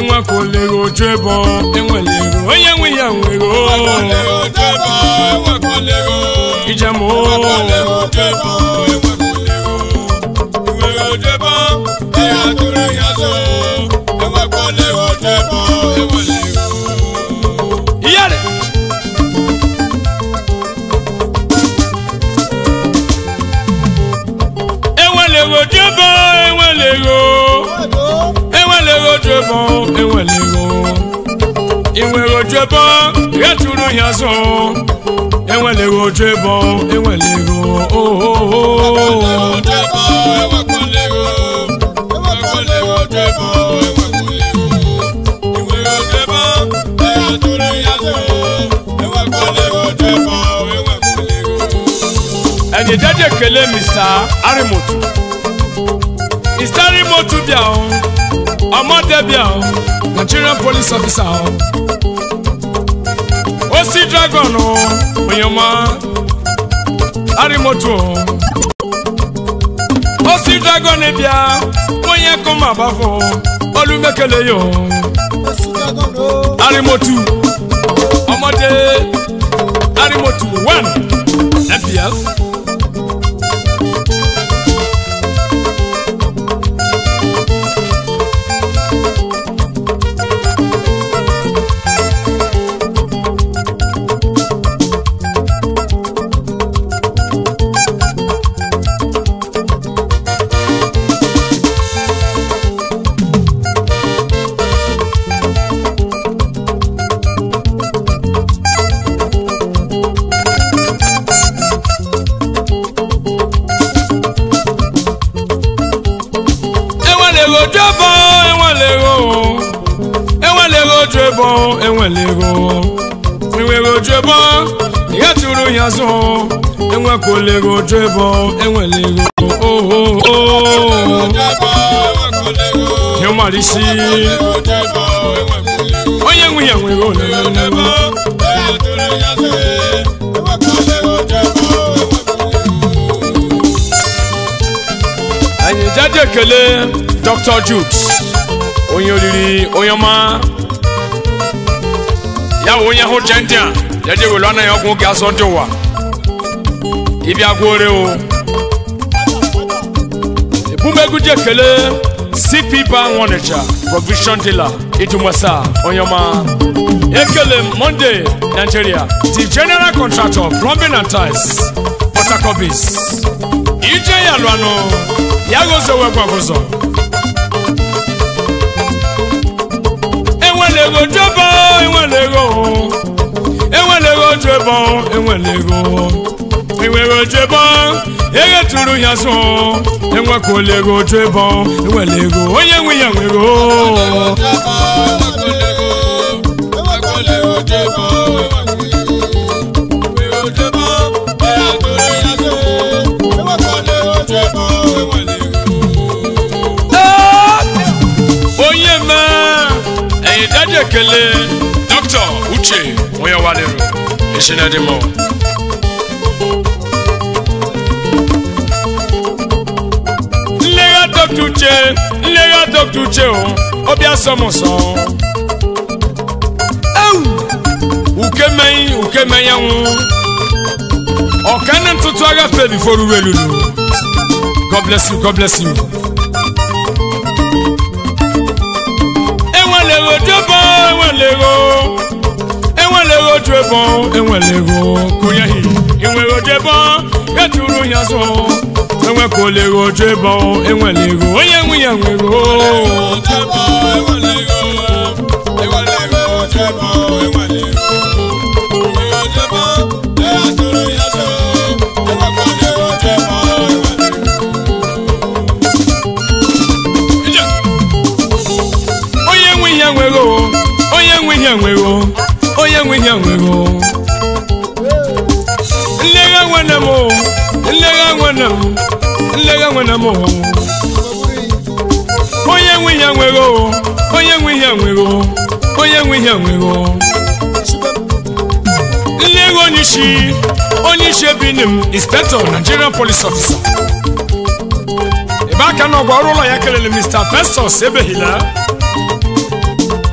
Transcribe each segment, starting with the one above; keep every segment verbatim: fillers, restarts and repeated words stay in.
enwe kolego jebo enwelego onye nwe ya nwego kolego jebo enwe kolego ijamo kolego jebo enwe kolego enwe jebo eya turu yaso enwe kolego jebo enwelego iyare enwelego jebo enwelego enwelego jebo enwelego enwelego jebo ya turu yaso enwelego jebo enwelego oh oh oh jebo enwe kolego enwe kolego jebo enwe kolego enwe jebo eya turu yaso enwe kolego jebo enwe kolego ẹni dẹ́dẹ̀ kele Mister Arimotu Mister Arimotu bia o ọmọdé bia o Nigerian police officer o ó sì dragon o oyinmọ Arimotu o ó sì dragon bia wọ́n yẹ kó má bá fọ olùmẹ́kẹ̀lẹ́ yìí o Arimotu ọmọdé Arimotu one F P F. Jebo enwelego enwelego jebo ya turu yaso enwe kolego jebo enwelego oh oh oh yo malisi onye nwe ya nwego lelelebo ya turu yaso enwe kolego jebo anyị jade kele Doctor Jukes onye oliri onye ma ya onye ho jentia ya je welo na yogun ga so ndowa ibi agore o ebumegu je kele C P Bank Manager Provision Dealer Idumasa Onyoma ekele Monday Nigeria the General Contractor Plumbing and Tiles Port Harcourt ije ya lwano ya gozo we kwagozo enwelego jebo enwelego enwelego jebo enwelego enwelego jebo ege turu yaso enwe kolego jebo enwelego onye nwe ya nwego enwelego jebo enwelego jebo ege turu yaso enwe kolego jebo enwelego onye ma Dade kele Doctor Uche Oyewalero Eshinadimo Nlega Doctor Uche Nlega Doctor Uche o Obia somoso Au Ukemei Ukemei yangu Okane ntutu aga pe before uwelulu God bless you God bless you Enwelego jebo enwelego enwelego jebo enwelego kunyahi enwelego jebo yaturu yaso enwe kolego jebo enwelego onye nwe ya nwego jebo enwelego enwelego jebo enwelego enwelego jebo yaturu yaso enwe kolego jebo enwelego onye nwe ya nwego onye nwe ya nwego nlega nwana mo nlega nwana mo nlega nwana mo onye nwe ya nwego onye nwe ya nwego onye nwe ya nwego nlega nishi onishi binim Inspector Nigerian Police Officer ebe aka no gwa rulo ya kelele Mister Festus Ebehila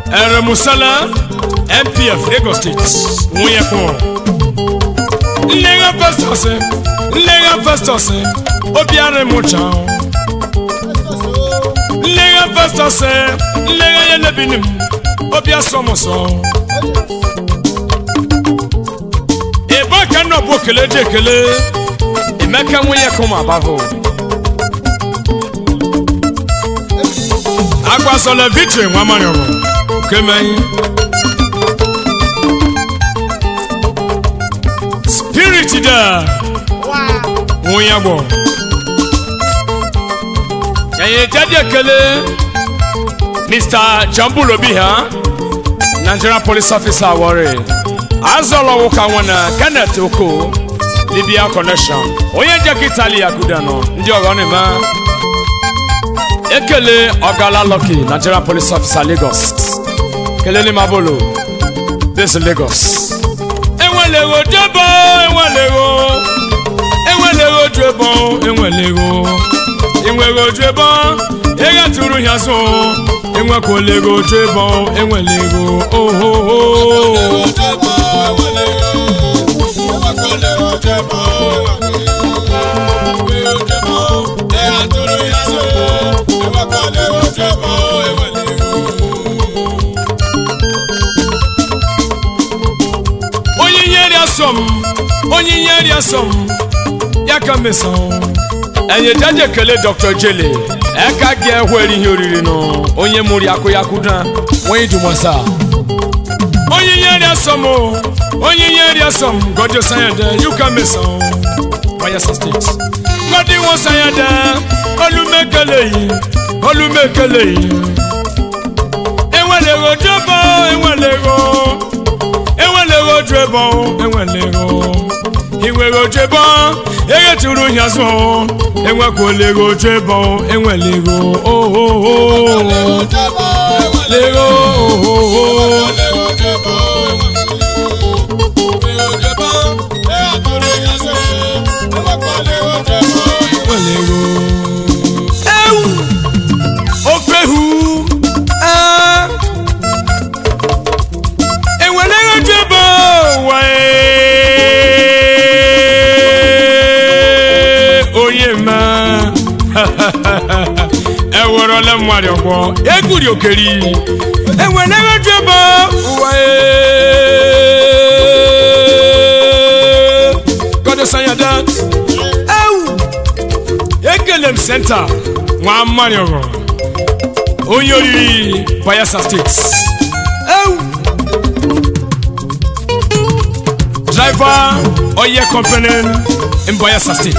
Musala M P F Lagos State nwunye kwụ nlega pastors nlega pastors obiare mucha nlega pastors nlega yelebinim obia somoso eba kanu bokele dekele emeka nwunye kwụ abavo agwa sole victory nwa manyo kemen spirit da wow wonyabo yaye jade kele Mister Jambulo biha Nigerian police officer worry azolo woka wana Kenneth Oko Libya connection oye jakitali yakudano ndi ogone ma ekele Ogala Lucky Nigerian police officer Lagos kele ni mabolo this Lagos enwelego jebo enwelego enwelego jebo enwelego enwelego jebo ega turu hiaso enwekolego jebo enwelego oh oh oh enwekolego jebo ega turu hiaso enwekolego jebo enwelego som onye nyeri asom yakameso enye jaje kele Doctor Jele eka ge ehweri hi oriri no onye muri akoyakuda won idumasa onye nyeri asom onye nyeri asom gojo sayade yukameso Waya State godi won sayade olumekele yi olumekele yi enwelego jobo enwelego enwelego jebo enwelego iwego jebo ege turu hiaso enwekolego jebo enwelego oh oh oh lego oh oh oh lego jebo enwelego jebo ege turu hiaso enwekolego jebo enwelego ewu ofehu ah enwelego jebo wae oyema eworo le mwari ogbo eguri okeri enwelego jebo wae God say that ewu ekelem center nwa mwari ogbo oyori Waya State ewu driver oye company in Waya State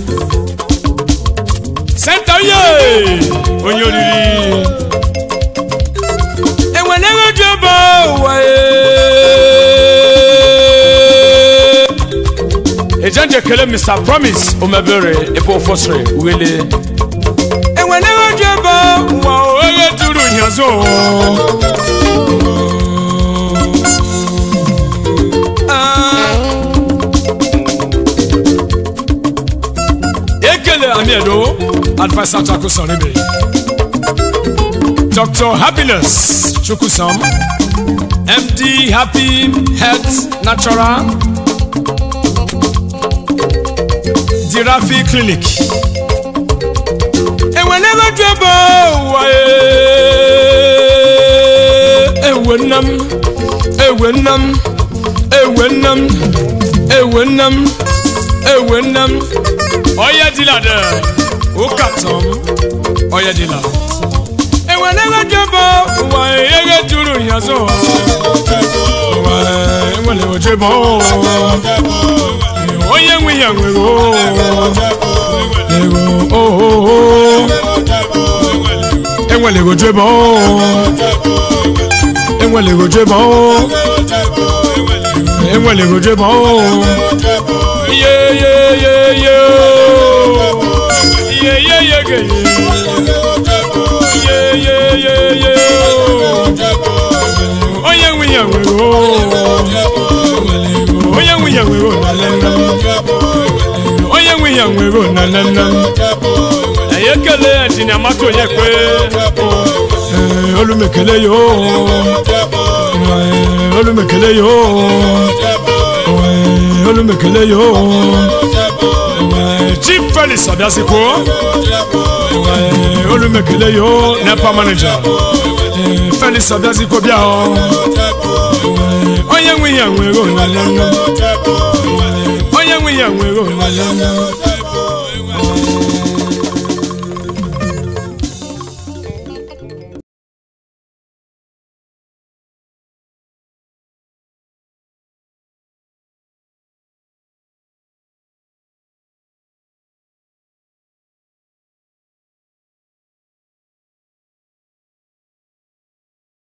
center ye onyoriri enwelego jebo wae ejanje kele Mister Promise omebere ebo fosre wele enwelego jebo wa oye turu hiazo Amiedo advisor Chukusam Doctor Happiness Chukusam M D Happy Health Natural Dirafi Clinic enwelego jebo wae ewenam ewenam ewenam ewenam ewenam oya dilade ukatom oya dilade enwelego jebo wae ege turu hiaso wae enwelego jebo oye nwi yanwego ego oh oh oh enwelego jebo enwelego jebo enwelego jebo yeah yeah yeah yeah yeah yeah yeah yeah yeah yeah yeah oye nwi yanwego oye nwi yanwego oye nwi yanwego na na na ayekele atinyamato yekwe olumekele yo olumekele yo olumekele yo Chief Felix Abiasiko olumekele yo Nepa manager Felix Abiasiko bia onye nwe ya nwe go onye nwe ya nwe go